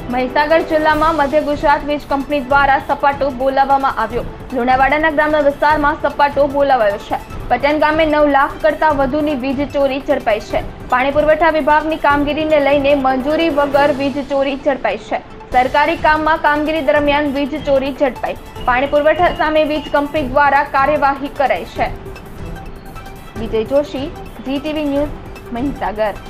મહીસાગર જિલ્લામાં મધ્ય ગુજરાત વીજ કંપની દ્વારા સપાટો બોલાવવામાં આવ્યો। લુણાવાડાના ગ્રામ્ય વિસ્તારમાં સપાટો બોલાવાયો છે। પટેન ગામે 9 લાખ કરતા વધુની વીજ ચોરી ઝડપાઈ છે। પાણી પુરવઠા વિભાગની કામગીરીને લઈને મંજૂરી વગર વીજ ચોરી ઝડપાઈ છે। સરકારી કામમાં કામગીરી દરમિયાન વીજ ચોરી ઝડપાઈ। પાણી પુરવઠા સામે વીજ કંપની દ્વારા કાર્યવાહી કરાઈ છે। Vijay Joshi, GTV news, Mahisagar.